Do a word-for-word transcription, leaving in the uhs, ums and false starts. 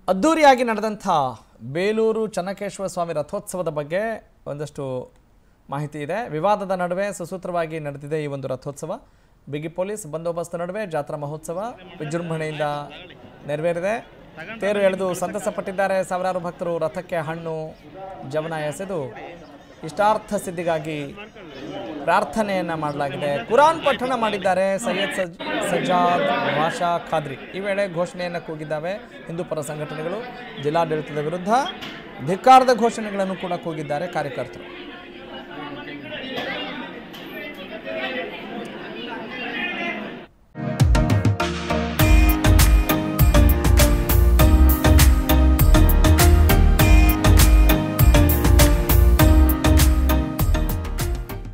ಅದ್ದೂರಿಯಾಗಿ ನಡೆದಂಥ ಬೇಲೂರು ಚನ್ನಕೇಶವ ಸ್ವಾಮಿ ರಥೋತ್ಸವದ ಬಗ್ಗೆ ಒಂದಷ್ಟು ಮಾಹಿತಿ ಇದೆ. ವಿವಾದದ ನಡುವೆ ಸುಸೂತ್ರವಾಗಿ ನಡೆದಿದೆ ಈ ಒಂದು ರಥೋತ್ಸವ. ಬಿಗಿ ಪೊಲೀಸ್ ಬಂದೋಬಸ್ತ್ ನಡುವೆ ಜಾತ್ರಾ ಮಹೋತ್ಸವ ವಿಜೃಂಭಣೆಯಿಂದ ನೆರವೇರಿದೆ. ತೇರು ಎಳೆದು ಸಂತಸ ಪಟ್ಟಿದ್ದಾರೆ ಸಾವಿರಾರು ಭಕ್ತರು. ರಥಕ್ಕೆ ಹಣ್ಣು ಜವನ ಎಸೆದು ಇಷ್ಟಾರ್ಥ ಸಿದ್ಧಿಗಾಗಿ ಪ್ರಾರ್ಥನೆಯನ್ನು ಮಾಡಲಾಗಿದೆ. ಕುರಾನ್ ಪಠಣ ಮಾಡಿದ್ದಾರೆ ಸೈಯದ್ ಸಜ್ ಸಜ್ಜಾದ್ ಭಾಷಾ ಖಾದ್ರಿ. ಈ ವೇಳೆ ಘೋಷಣೆಯನ್ನು ಕೂಗಿದ್ದಾವೆ ಹಿಂದೂ ಪರ ಸಂಘಟನೆಗಳು. ಜಿಲ್ಲಾಡಳಿತದ ವಿರುದ್ಧ ಧಿಕ್ಕಾರದ ಘೋಷಣೆಗಳನ್ನು ಕೂಡ ಕೂಗಿದ್ದಾರೆ ಕಾರ್ಯಕರ್ತರು.